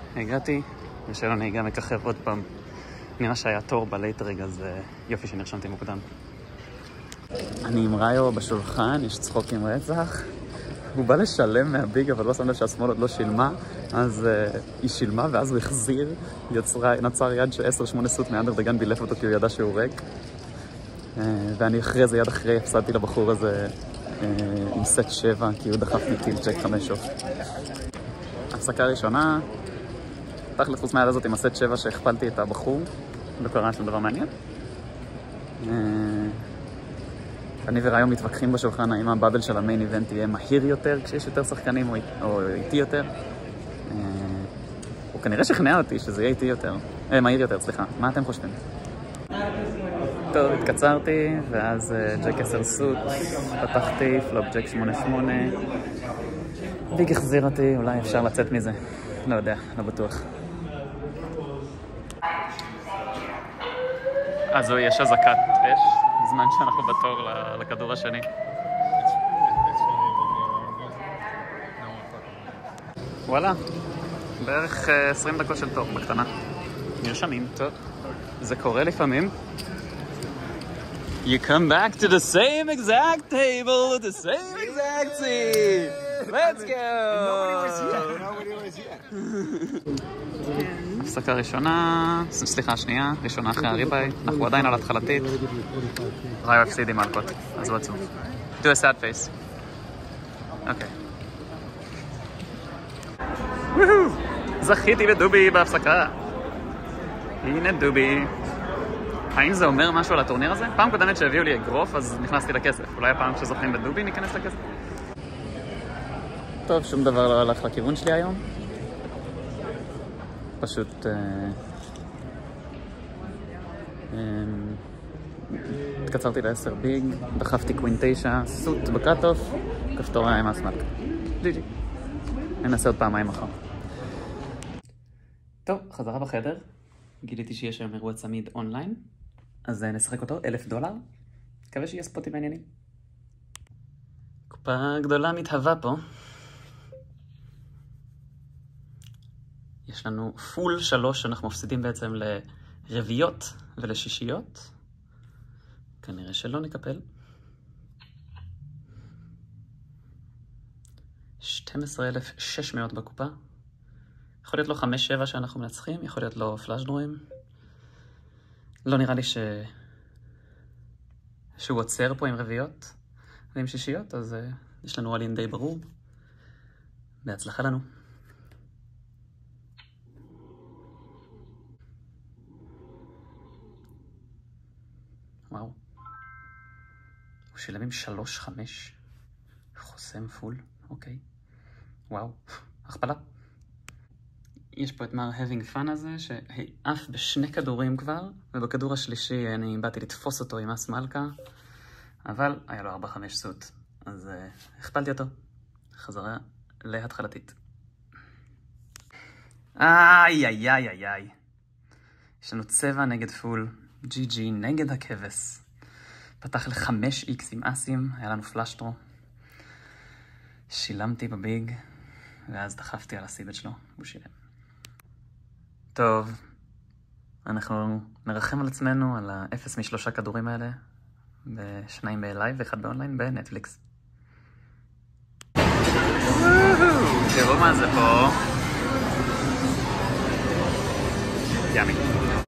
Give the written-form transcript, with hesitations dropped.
הגעתי, ושאלו נהיגה מככב עוד פעם. נראה שהיה תור בלייטרג, אז יופי שנרשמתי מוקדם. אני עם ראיו בשולחן, יש צחוקים רצח. הוא בא לשלם מהביג, אבל לא שם לב שהשמאל עוד לא שילמה, אז היא שילמה, ואז הוא החזיר, נצר יד ש10-8 סוט מאנדרדגן בילף אותו כי הוא ידע שהוא ריק. ואני אחרי זה, יד אחרי, הפסדתי לבחור הזה עם סט 7, כי הוא דחף לי טיל צ'ק 5 אוף. הפסקה ראשונה, תכל'ס חוץ מהיד הזאת עם הסט 7 שהכפלתי את הבחור, לא קרה שום דבר מעניין. אני וראיו מתווכחים בשולחן האם הבאבל של המיין איבנט יהיה מהיר יותר כשיש יותר שחקנים או איטי יותר. הוא כנראה שכנע אותי שזה יהיה איטי יותר. מהיר יותר, סליחה. מה אתם חושבים? טוב, התקצרתי, ואז ג'ק 10 סוט, פתחתי, פלופ ג'ק 8-8. ביג החזיר אותי, אולי אפשר לצאת מזה. לא יודע, לא בטוח. אז יש אזעקת אש, בזמן שאנחנו בתור לכדור השני. וואלה, בערך 20 דקות של תור בקטנה. נרשמים, טוב. זה קורה לפעמים. You come back to the same exact table with the same exact seat. Let's go! Nobody was here. הפסקה ראשונה, סליחה, שנייה, ראשונה אחרי הריבאי, אנחנו עדיין על התחלתית. ראיו הפסיד עם אלקוט, אז רצו. Do a sad face. אוקיי. זכיתי בדובי בהפסקה. הנה דובי. האם זה אומר משהו על הטורניר הזה? פעם קודמת שהביאו לי אגרוף, אז נכנסתי לכסף. אולי הפעם כשזוכים בדובי ניכנס לכסף. טוב, שום דבר לא הלך לכיוון שלי היום. פשוט התקצרתי ל10 ביג, דחפתי קווין 9, סוט בקאט-אוף, כפתור עם הסמלק. ג'י. ננסה עוד פעמיים מחר. טוב, חזרה בחדר. גיליתי שיש היום אירוע צמיד אונליין, אז נשחק אותו, $1,000. מקווה שיהיה ספוטים מעניינים. קופה גדולה מתהווה פה. יש לנו פול 3 שאנחנו מפסידים בעצם לרביעיות ולשישיות. כנראה שלא נקפל. 12,600 בקופה. יכול להיות לו 5-7 שאנחנו מנצחים, יכול להיות לו פלאש דרורים. לא נראה לי שהוא עוצר פה עם רביעיות ועם שישיות, אז יש לנו עלין די ברור. בהצלחה לנו. וואו. הוא שילם עם 3-5. חוסם פול, אוקיי. וואו, הכפלה. יש פה את מר having fun הזה, שעף בשני כדורים כבר, ובכדור השלישי אני באתי לתפוס אותו עם אס מלכה, אבל היה לו 4-5 סוט, אז הכפלתי אותו. חזרה להתחלתית. איי. יש לנו צבע נגד פול, GG נגד הכבש. פתח ל5x עם אסים, היה לנו פלאשטרו. שילמתי בביג, ואז דחפתי על הסיבט שלו, הוא שילם. טוב, אנחנו נרחם על עצמנו על ה0 מ3 כדורים האלה, ב2 בלייב ו1 באונליין בנטפליקס. תראו מה זה פה. ימי.